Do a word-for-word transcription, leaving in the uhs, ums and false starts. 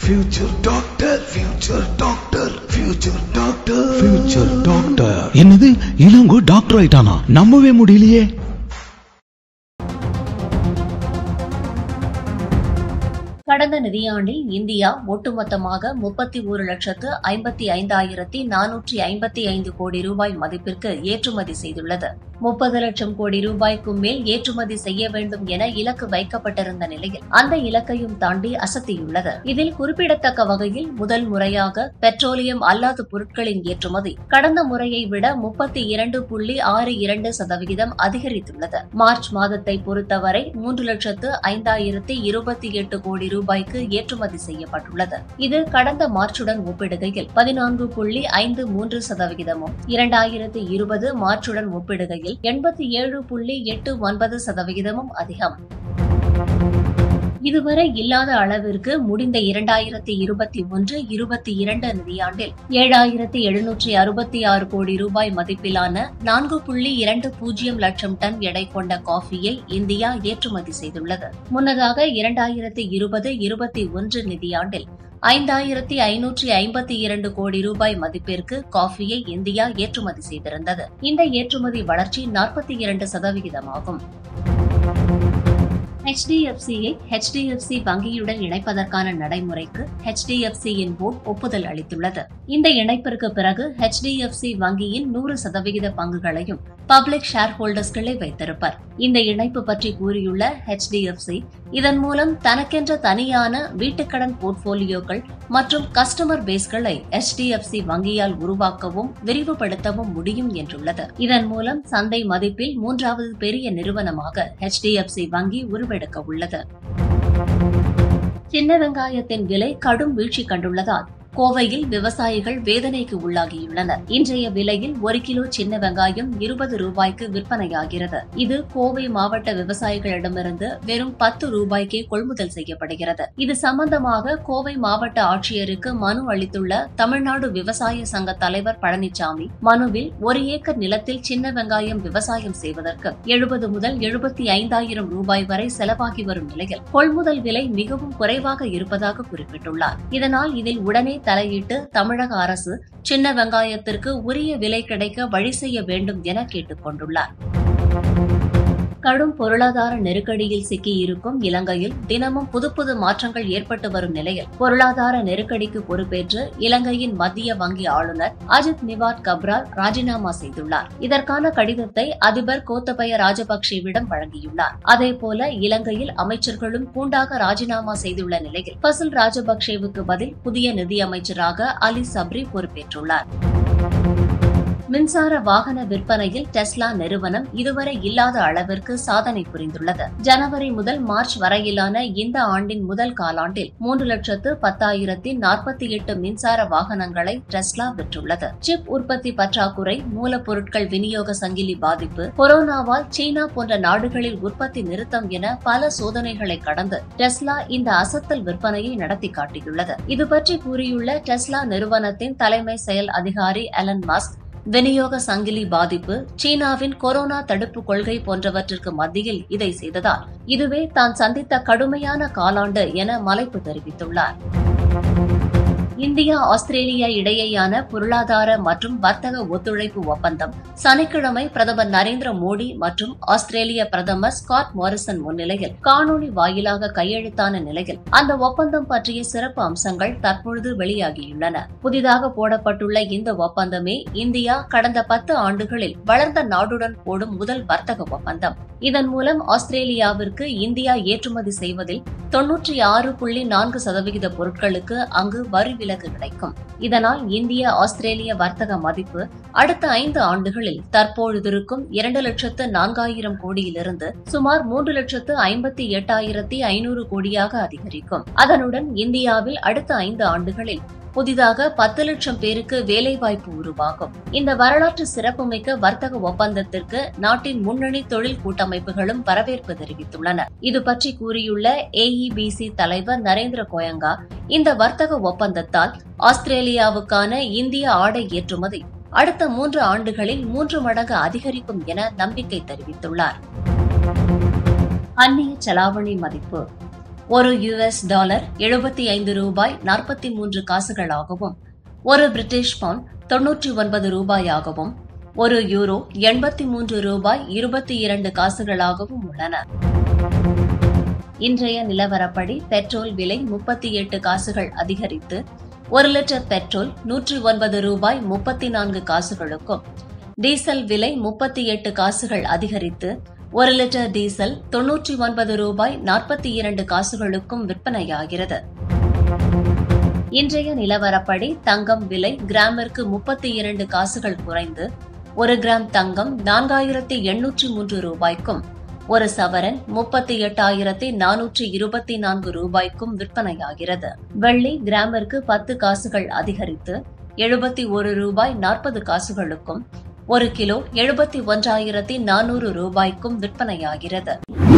future doctor, future doctor, future doctor, future doctor. என்னது Ilango doctor ஆயிட்டானா? நம்பவே முடியலையே. கடந்த நிதியாண்டில் இந்தியா ஒட்டுமொத்தமாக முப்பத்தி ஒரு லட்சத்து ஐம்பத்தி ஐந்தாயிரத்தி நானூற்றி ஐம்பத்தி ஐந்து கோடி ரூபாய் மதிப்பிற்கு ஏற்றுமதி செய்துள்ளது. முப்பது லட்சம் கோடி ரூபாய்க்கும் மேல் ஏற்றுமதி செய்ய வேண்டும் என இலக்கு வைக்கப்பட்டிருந்த நிலையில் அந்த இலக்கையும் தாண்டி அசத்தியுள்ளது. இதில் குறிப்பிடத்தக்க வகையில் முதல் முறையாக பெட்ரோலியம் அல்லாத பொருட்களின் ஏற்றுமதி கடந்த முறையை விட முப்பத்தி இரண்டு புள்ளி ஆறு இரண்டு சதவிகிதம் அதிகரித்துள்ளது. மார்ச் மாதத்தை பொறுத்தவரை மூன்று லட்சத்து ஐந்தாயிரத்தி இருபத்தி எட்டு கோடி ரூபாய்க்கு ஏற்றுமதி செய்யப்பட்டுள்ளது. இது கடந்த மார்ச்சுடன் ஒப்பிடுகையில் பதினான்கு புள்ளி ஐந்து மூன்று சதவிகிதமும், இரண்டாயிரத்தி இருபது மார்ச்சுடன் ஒப்பிடுகையில் எண்பத்தி ஏழு புள்ளி எட்டு ஒன்பது சதவிகிதமும் அதிகம். இதுவரை இல்லாத அளவிற்கு முடிந்த இரண்டாயிரத்தி இருபத்தி ஒன்று இருபத்தி இரண்டு நிதியாண்டில் ஏழாயிரத்தி எழுநூற்றி அறுபத்தி ஆறு கோடி ரூபாய் மதிப்பிலான நான்கு புள்ளி இரண்டு பூஜ்ஜியம் லட்சம் டன் எடை கொண்ட காஃபியை இந்தியா ஏற்றுமதி செய்துள்ளது. முன்னதாக இரண்டாயிரத்தி இருபது இருபத்தி ஒன்று நிதியாண்டில் ஐந்தாயிரத்தி ஐநூற்றி ஐம்பத்தி இரண்டு கோடி ரூபாய் மதிப்பிற்கு காஃபியை இந்தியா ஏற்றுமதி செய்திருந்தது. இந்த ஏற்றுமதி வளர்ச்சி நாற்பத்தி இரண்டு சதவிகிதமாகும். எச் டி எஃப் சியை எச் டி எஃப் சி வங்கியுடன் இணைப்பதற்கான நடைமுறைக்கு எச் டி எஃப் சியின் போர்டு ஒப்புதல் அளித்துள்ளது. இந்த இணைப்பிற்கு பிறகு எச் டி எஃப் சி வங்கியின் நூறு சதவிகித பங்குகளையும் பப்ளிக் ஷேர் ஹோல்டர்ஸ்களை வைத்திருப்பர். இந்த இணைப்பு பற்றி கூறியுள்ள எச் டி எஃப் சி, இதன் மூலம் தனக்கென்ற தனியான வீட்டுக்கடன் போர்ட்போலியோக்கள் மற்றும் கஸ்டமர் பேஸ்களை எச் டி எஃப் சி வங்கியால் உருவாக்கவும் விரிவுபடுத்தவும் முடியும் என்றுள்ளது. இதன் மூலம் சந்தை மதிப்பில் மூன்றாவது பெரிய நிறுவனமாக எச் டி எஃப் சி வங்கி உருவெடுக்க உள்ளது. சின்ன வெங்காயத்தின் விலை கடும் வீழ்ச்சி கண்டுள்ளதால் கோவையில் விவசாயிகள் வேதனைக்கு உள்ளாகியுள்ளனர். இன்றைய விலையில் ஒரு கிலோ சின்ன வெங்காயம் இருபது ரூபாய்க்கு விற்பனையாகிறது. இது கோவை மாவட்ட விவசாயிகளிடமிருந்து வெறும் பத்து ரூபாய்க்கே கொள்முதல் செய்யப்படுகிறது. இது சம்பந்தமாக கோவை மாவட்ட ஆட்சியருக்கு மனு அளித்துள்ள தமிழ்நாடு விவசாய சங்க தலைவர் பழனிசாமி, மனுவில் ஒரு ஏக்கர் நிலத்தில் சின்ன வெங்காயம் விவசாயம் செய்வதற்கு எழுபது முதல் எழுபத்தி ஐந்தாயிரம் ரூபாய் வரை செலவாகி வரும் நிலையில் கொள்முதல் விலை மிகவும் குறைவாக இருப்பதாக குறிப்பிட்டுள்ளார். இதனால் இதில் உடனே தலையிட்டு தமிழக அரசு சின்ன வெங்காயத்திற்கு உரிய விலை கிடைக்க வழி செய்ய வேண்டும் என கேட்டுக் கொண்டுள்ளார். கடும் பொருளாதார நெருக்கடியில் சிக்கியிருக்கும் இலங்கையில் தினமும் புது புது மாற்றங்கள் ஏற்பட்டு வரும் நிலையில் பொருளாதார நெருக்கடிக்கு பொறுப்பேற்று இலங்கையின் மத்திய வங்கி ஆளுநர் அஜித் நிவாட் கப்ரால் ராஜினாமா செய்துள்ளார். இதற்கான கடிதத்தை அதிபர் கோத்தபய ராஜபக்சேவிடம் வழங்கியுள்ளார். அதேபோல இலங்கையில் அமைச்சர்களும் கூண்டாக ராஜினாமா செய்துள்ள நிலையில் பசில் ராஜபக்சேவுக்கு பதில் புதிய நிதியமைச்சராக அலி சப்ரி பொறுப்பேற்றுள்ளார். மின்சார வாகன விற்பனையில் டெஸ்லா நிறுவனம் இதுவரை இல்லாத அளவிற்கு சாதனை புரிந்துள்ளது. ஜனவரி முதல் மார்ச் வரையிலான இந்த ஆண்டின் முதல் காலாண்டில் மூன்று லட்சத்து பத்தாயிரத்தி நாற்பத்தி எட்டு மின்சார வாகனங்களை டெஸ்லா விற்றுள்ளது. சிப் உற்பத்தி பற்றாக்குறை, மூலப்பொருட்கள் விநியோக சங்கிலி பாதிப்பு, கொரோனாவால் சீனா போன்ற நாடுகளில் உற்பத்தி நிறுத்தம் என பல சோதனைகளை கடந்து டெஸ்லா இந்த அசத்தல் விற்பனையை நடத்தி காட்டியுள்ளது. இதுபற்றி கூறியுள்ள டெஸ்லா நிறுவனத்தின் தலைமை செயல் அதிகாரி எலன் மஸ்க், விநியோக சங்கிலி பாதிப்பு, சீனாவின் கொரோனா தடுப்பு கொள்கை போன்றவற்றிற்கு மத்தியில் இதை செய்ததால் இதுவே தான் சந்தித்த கடுமையான காலாண்டு என மலைப்பு தெரிவித்துள்ளார். இந்தியா ஆஸ்திரேலியா இடையேயான பொருளாதார மற்றும் வர்த்தக ஒத்துழைப்பு ஒப்பந்தம் சனிக்கிழமை பிரதமர் நரேந்திர மோடி மற்றும் ஆஸ்திரேலிய பிரதமர் ஸ்காட் மாரிசன் முன்னிலையில் காணொலி வாயிலாக கையெழுத்தான நிலையில் அந்த ஒப்பந்தம் பற்றிய சிறப்பு அம்சங்கள் தற்பொழுது வெளியாகியுள்ளன. புதிதாக போடப்பட்டுள்ள இந்த ஒப்பந்தமே இந்தியா கடந்த பத்து ஆண்டுகளில் வளர்ந்த நாடுடன் போடும் முதல் வர்த்தக ஒப்பந்தம். இதன் மூலம் ஆஸ்திரேலியாவிற்கு இந்தியா ஏற்றுமதி செய்வதில் தொன்னூற்றி ஆறு புள்ளி நான்கு சதவிகித பொருட்களுக்கு அங்கு வரி விலக்கு கிடைக்கும். இதனால் இந்திய ஆஸ்திரேலிய வர்த்தக மதிப்பு அடுத்த ஐந்து ஆண்டுகளில் தற்பொழுதிருக்கும் இரண்டு லட்சத்து நான்காயிரம் கோடியிலிருந்து சுமார் மூன்று லட்சத்து ஐம்பத்தி எட்டாயிரத்தி ஐநூறு கோடியாக அதிகரிக்கும். அதனுடன் இந்தியாவில் அடுத்த ஐந்து ஆண்டுகளில் புதிதாக பத்து லட்சம் பேருக்கு வேலைவாய்ப்பு உருவாகும். இந்த வரலாற்று சிறப்புமிக்க வர்த்தக ஒப்பந்தத்திற்கு நாட்டின் முன்னணி தொழில் கூட்டமைப்புகளும் வரவேற்பு தெரிவித்துள்ளன. இது பற்றி கூறியுள்ள ஏ இ பி சி தலைவர் நரேந்திர கோயங்கா, இந்த வர்த்தக ஒப்பந்தத்தால் ஆஸ்திரேலியாவுக்கான இந்திய ஆடை ஏற்றுமதி அடுத்த மூன்று ஆண்டுகளில் மூன்று மடங்கு அதிகரிக்கும் என நம்பிக்கை தெரிவித்துள்ளார். அந்நிய செலாவணி மதிப்பு ஒரு யுஎஸ் டாலர் எழுபத்தி ஐந்து ரூபாய் நாற்பத்தி மூன்று காசுகளாகவும், ஒரு பிரிட்டிஷ் பவுண்ட் தொன்னூற்றி ஒன்பது ரூபாயாகவும், ஒரு யூரோ எண்பத்தி மூன்று ரூபாய் இருபத்தி இரண்டு காசுகளாகவும் உள்ளன. இன்றைய நிலவரப்படி பெட்ரோல் விலை முப்பத்தி எட்டு காசுகள் அதிகரித்து ஒரு லிட்டர் பெட்ரோல் நூற்றி ஒன்பது ரூபாய் முப்பத்தி நான்கு காசுகளுக்கும், டீசல் விலை முப்பத்தி எட்டு காசுகள் அதிகரித்து ஒரு லிட்டர் டீசல் தொன்னூற்றி ஒன்பது ரூபாய் நாற்பத்தி இரண்டு காசுகளுக்கும் விற்பனையாகிறது. இன்றைய நிலவரப்படி தங்கம் விலை கிராமிற்கு முப்பத்தி இரண்டு காசுகள் குறைந்து ஒரு கிராம் தங்கம் நான்காயிரத்தி எண்ணூற்றி மூன்று ரூபாய்க்கும், ஒரு சவரன் முப்பத்தி எட்டாயிரத்தி நானூற்றி இருபத்தி நான்கு ரூபாய்க்கும் விற்பனையாகிறது. வெள்ளி கிராமிற்கு பத்து காசுகள் அதிகரித்து எழுபத்தி ஒரு ரூபாய் நாற்பது காசுகளுக்கும், ஒரு கிலோ எழுபத்தி ஒன்றாயிரத்தி நானூறு ரூபாய்க்கும் விற்பனையாகிறது.